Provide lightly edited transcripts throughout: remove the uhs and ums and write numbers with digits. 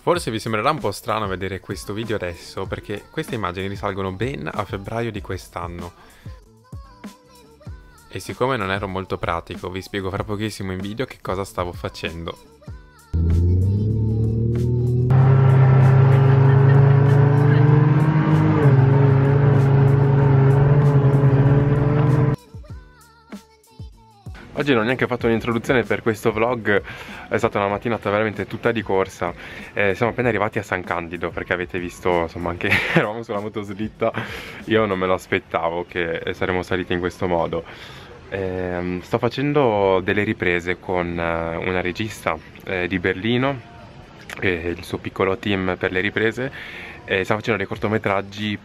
Forse vi sembrerà un po' strano vedere questo video adesso, perché queste immagini risalgono ben a febbraio di quest'anno. E siccome non ero molto pratico, vi spiego fra pochissimo in video che cosa stavo facendo. Oggi non ho neanche fatto un'introduzione per questo vlog, è stata una mattinata veramente tutta di corsa. Siamo appena arrivati a San Candido perché avete visto, insomma, anche eravamo sulla motoslitta. Io non me lo aspettavo che saremmo saliti in questo modo. Sto facendo delle riprese con una regista di Berlino e il suo piccolo team per le riprese. Stiamo facendo dei cortometraggi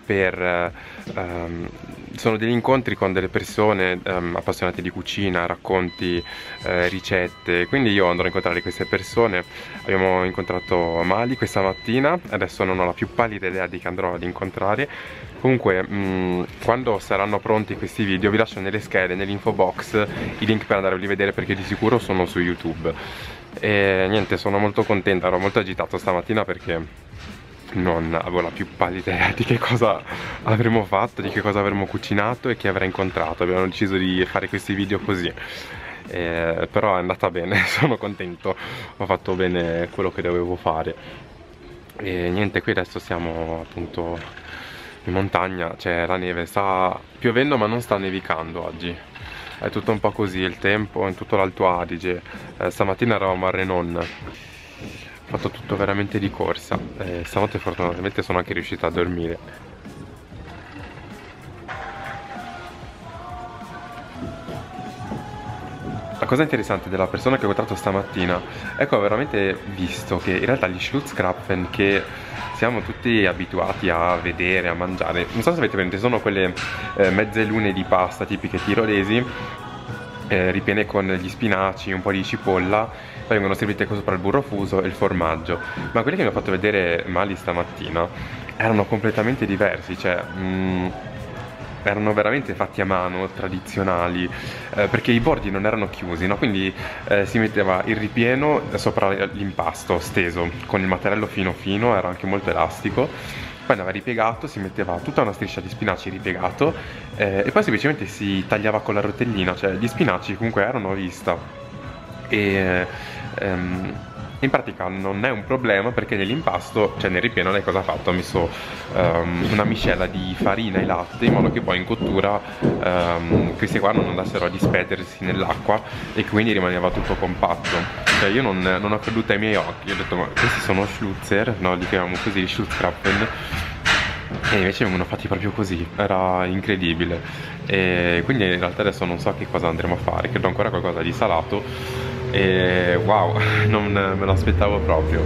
sono degli incontri con delle persone appassionate di cucina, racconti, ricette. Quindi io andrò a incontrare queste persone. Abbiamo incontrato Mali questa mattina, adesso non ho la più pallida idea di chi andrò ad incontrare. Comunque quando saranno pronti questi video vi lascio nelle schede, nell'info box, i link per andarli a vedere, perché di sicuro sono su YouTube. E niente, sono molto contenta, ero molto agitato stamattina perché non avevo la più pallida idea di che cosa avremmo fatto, di che cosa avremmo cucinato e chi avrei incontrato. Abbiamo deciso di fare questi video così, però è andata bene, sono contento, ho fatto bene quello che dovevo fare. E niente, qui adesso siamo appunto in montagna, c'è la neve, sta piovendo ma non sta nevicando oggi. È tutto un po' così il tempo in tutto l'Alto Adige. Stamattina eravamo a Renon. Ho fatto tutto veramente di corsa. Stanotte fortunatamente sono anche riuscito a dormire. La cosa interessante della persona che ho incontrato stamattina è che ho veramente visto che in realtà gli Schlutzkrapfen che siamo tutti abituati a vedere, a mangiare, non so se avete presente, sono quelle mezze lune di pasta tipiche tirolesi, ripiene con gli spinaci, un po' di cipolla, poi vengono servite sopra il burro fuso e il formaggio. Ma quelli che mi ha fatto vedere Mali stamattina erano completamente diversi, cioè erano veramente fatti a mano, tradizionali, perché i bordi non erano chiusi, no? Quindi si metteva il ripieno sopra l'impasto steso, con il mattarello fino fino, era anche molto elastico. Poi andava ripiegato, si metteva tutta una striscia di spinaci ripiegato e poi semplicemente si tagliava con la rotellina, cioè gli spinaci comunque erano a vista. E in pratica non è un problema perché nell'impasto, cioè nel ripieno, lei cosa ha fatto? Ha messo una miscela di farina e latte in modo che poi in cottura questi qua non andassero a disperdersi nell'acqua e quindi rimaneva tutto compatto. Cioè io non ho creduto ai miei occhi, ho detto ma questi sono Schlutzer, no, li chiamiamo così, Schlutzkrapfen, e invece vengono fatti proprio così, era incredibile. E quindi in realtà adesso non so che cosa andremo a fare, credo ancora qualcosa di salato. E wow, non me lo aspettavo proprio.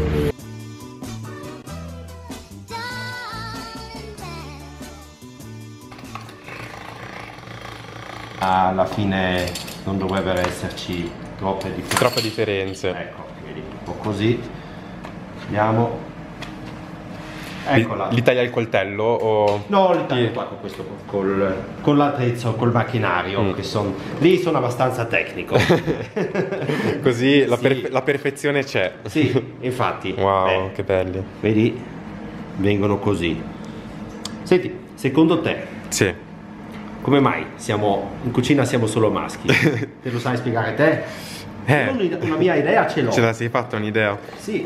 Alla fine non dovrebbero esserci troppe differenze. Ecco, vedi, un po' così. Vediamo. Eccola. Li taglia il coltello o... No, li taglio qua con questo, con l'attrezzo, col macchinario, che lì sono abbastanza tecnico. Così sì. La perfezione c'è. Sì, infatti. Wow, che belli. Vedi? Vengono così. Senti, secondo te, sì, come mai in cucina siamo solo maschi? Te lo sai spiegare te? Una mia idea ce l'ho. Ce la sei fatta un'idea? Sì.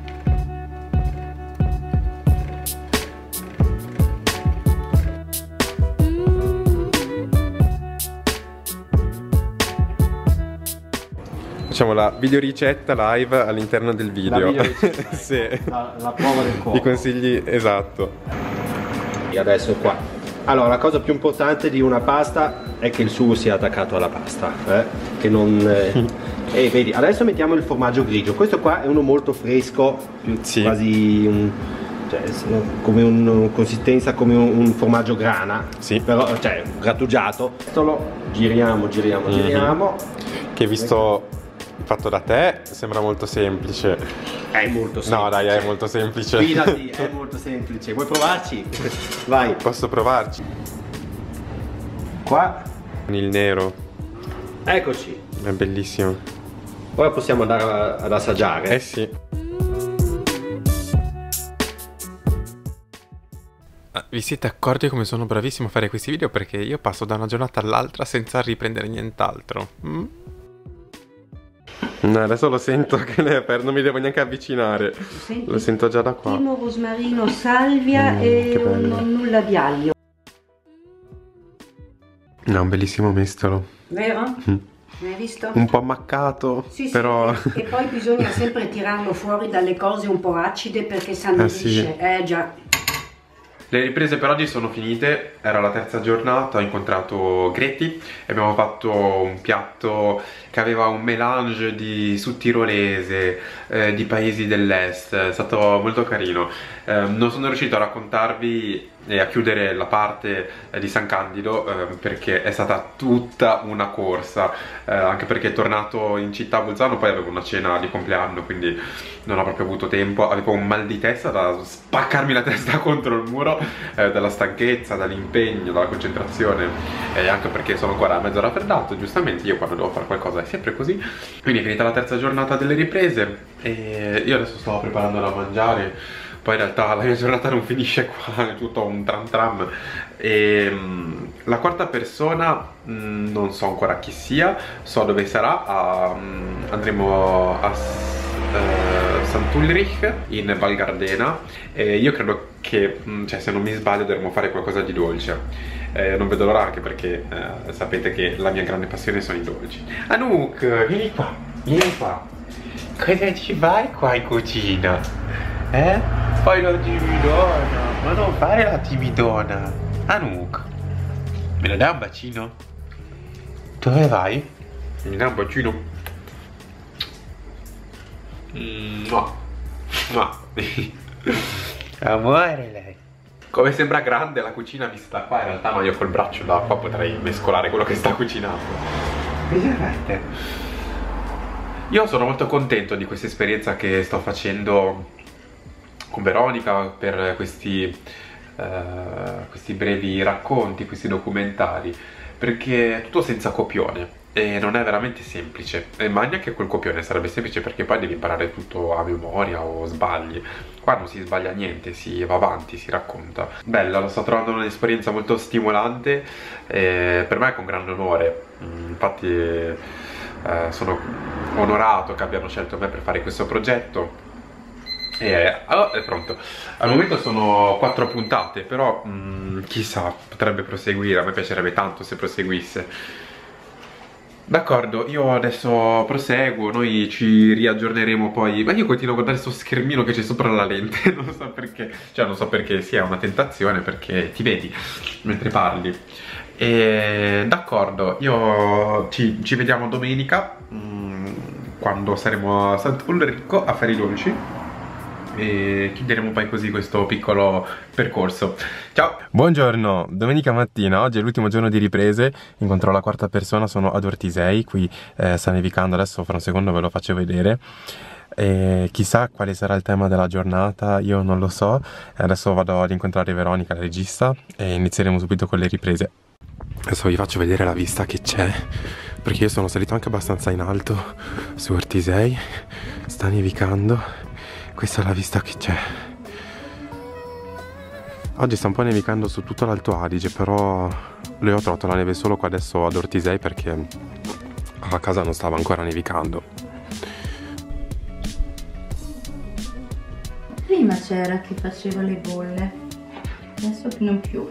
Facciamo la videoricetta live all'interno del video. La videoricetta, sì. La prova del cuoco. I consigli, esatto. E adesso qua. Allora, la cosa più importante di una pasta è che il sugo sia attaccato alla pasta, che non... E vedi, adesso mettiamo il formaggio grigio. Questo qua è uno molto fresco, sì, quasi come una consistenza come un formaggio grana, sì, però cioè grattugiato. Lo giriamo. Che visto fatto da te sembra molto semplice. È molto semplice. No dai, è molto semplice. Fidati, è molto semplice. Vuoi provarci? Vai. Posso provarci? Qua. Con il nero. Eccoci. È bellissimo. Ora possiamo andare ad assaggiare. Eh sì. Vi siete accorti come sono bravissimo a fare questi video? Perché io passo da una giornata all'altra senza riprendere nient'altro. No, adesso lo sento che le è aperto, non mi devo neanche avvicinare. Lo sento già da qua. Timo, rosmarino, salvia e non nulla di aglio. No, un bellissimo mestolo. Vero? Hai visto? Un po' ammaccato, Sì, però... sì, e poi bisogna sempre tirarlo fuori dalle cose un po' acide perché s'annerisce. Sì. Già. Le riprese per oggi sono finite, era la terza giornata, ho incontrato Greti e abbiamo fatto un piatto che aveva un mélange di sudtirolese, di paesi dell'est, è stato molto carino. Non sono riuscito a raccontarvi e a chiudere la parte di San Candido perché è stata tutta una corsa, anche perché tornato in città a Bolzano poi avevo una cena di compleanno, quindi non ho proprio avuto tempo, avevo un mal di testa da spaccarmi la testa contro il muro, dalla stanchezza, dall'impegno, dalla concentrazione, e anche perché sono ancora mezzo raffreddato, giustamente io quando devo fare qualcosa è sempre così. Quindi è finita la terza giornata delle riprese e io adesso sto preparando da mangiare. Poi in realtà la mia giornata non finisce qua, è tutto un tram tram. E la quarta persona non so ancora chi sia, so dove sarà, andremo a Sant'Ulrich in Val Gardena e io credo che, cioè, se non mi sbaglio dovremmo fare qualcosa di dolce. Non vedo l'ora anche perché sapete che la mia grande passione sono i dolci. Anouk, vieni qua, vieni qua. Cosa ci fai qua in cucina? Fai la timidona, ma non fare la timidona. Anouk, me la dai un bacino? Dove vai? Mi dai un bacino? No, no. Amore lei. Come sembra grande la cucina vista da qua, in realtà no, io col braccio da qua potrei mescolare quello che sta cucinando. Vedete? Io sono molto contento di questa esperienza che sto facendo con Veronica per questi brevi racconti, questi documentari, perché è tutto senza copione e non è veramente semplice, ma neanche quel copione sarebbe semplice perché poi devi imparare tutto a memoria o sbagli. Qua non si sbaglia niente, si va avanti, si racconta. Bella, lo sto trovando un'esperienza molto stimolante e per me è con grande onore. Infatti sono onorato che abbiano scelto me per fare questo progetto. Oh, è pronto. Al momento sono 4 puntate, però chissà, potrebbe proseguire. A me piacerebbe tanto se proseguisse. D'accordo, io adesso proseguo, noi ci riaggiorneremo poi. Ma io continuo a guardare questo schermino che c'è sopra la lente, non so perché. Cioè non so perché sia una tentazione, perché ti vedi mentre parli. E d'accordo, ci vediamo domenica, quando saremo a Sant'Ulrico a fare i dolci. E chiuderemo poi così questo piccolo percorso. Ciao! Buongiorno, domenica mattina, oggi è l'ultimo giorno di riprese, incontrò la quarta persona, sono ad Ortisei, qui sta nevicando, adesso fra un secondo ve lo faccio vedere. E chissà quale sarà il tema della giornata, io non lo so. Adesso vado ad incontrare Veronica, la regista, e inizieremo subito con le riprese. Adesso vi faccio vedere la vista che c'è, perché io sono salito anche abbastanza in alto su Ortisei, sta nevicando. Questa è la vista che c'è. Oggi sta un po' nevicando su tutto l'Alto Adige, però le ho trovato la neve solo qua adesso ad Ortisei perché a casa non stava ancora nevicando. Prima c'era chi faceva le bolle, adesso non più.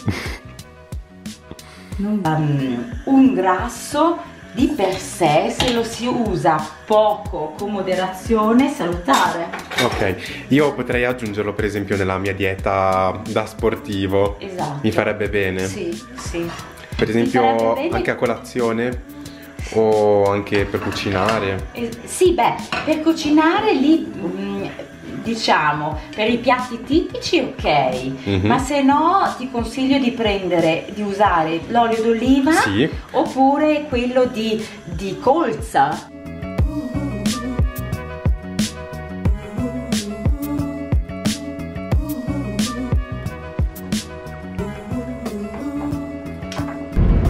Un grasso di per sé, se lo si usa poco, con moderazione, salutare. Ok, io potrei aggiungerlo per esempio nella mia dieta da sportivo. Esatto. Mi farebbe bene. Sì, sì. Per esempio anche a colazione o anche per cucinare. Sì, beh, per cucinare lì diciamo per i piatti tipici ok, ma se no ti consiglio di usare l'olio d'oliva, sì, oppure quello di colza.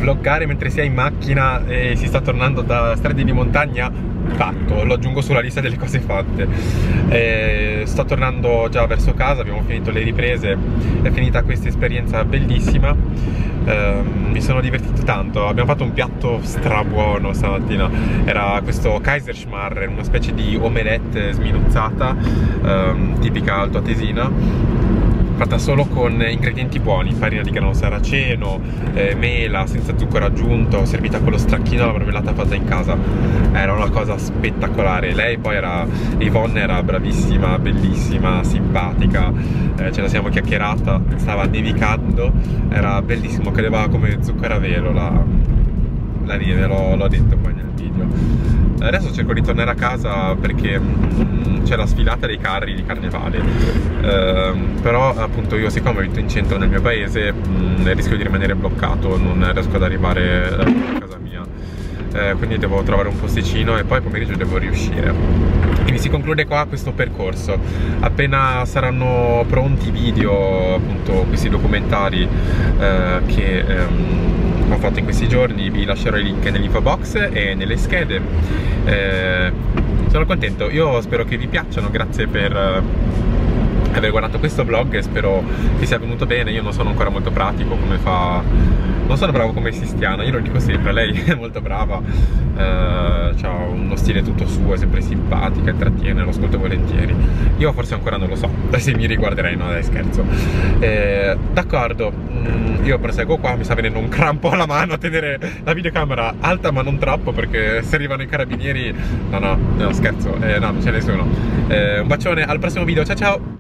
vloggare mentre si è in macchina e si sta tornando da strade di montagna, fatto, lo aggiungo sulla lista delle cose fatte. Sto tornando già verso casa, abbiamo finito le riprese, è finita questa esperienza bellissima. Mi sono divertito tanto, abbiamo fatto un piatto strabuono stamattina, era questo Kaiserschmarren, una specie di omelette sminuzzata, tipica altoatesina, fatta solo con ingredienti buoni, farina di grano saraceno, mela, senza zucchero aggiunto, servita con lo stracchino alla marmellata fatta in casa. Era una cosa spettacolare. Lei poi Yvonne era bravissima, bellissima, simpatica, ce la siamo chiacchierata, stava nevicando, era bellissimo, cadeva come zucchero a velo la neve, l'ho detto poi nel video. Adesso cerco di tornare a casa perché c'è la sfilata dei carri di carnevale, però appunto io, siccome abito in centro nel mio paese, rischio di rimanere bloccato, non riesco ad arrivare a casa mia, quindi devo trovare un posticino e poi pomeriggio devo riuscire. Quindi si conclude qua questo percorso. Appena saranno pronti i video, appunto questi documentari che ho fatto in questi giorni, vi lascerò i link nell'info box e nelle schede. Sono contento, io spero che vi piacciono, grazie per aver guardato questo vlog e spero che sia venuto bene. Io non sono ancora molto pratico come fa, non sono bravo come Sistiana, io lo dico sempre, lei è molto brava, ha uno stile tutto suo, è sempre simpatica, intrattiene, lo ascolto volentieri. Io forse ancora non lo so, se mi riguarderei, no dai, scherzo. D'accordo, io proseguo qua, mi sta venendo un crampo alla mano a tenere la videocamera alta ma non troppo, perché se arrivano i carabinieri, no scherzo, no, non c'è nessuno. Un bacione, al prossimo video, ciao ciao!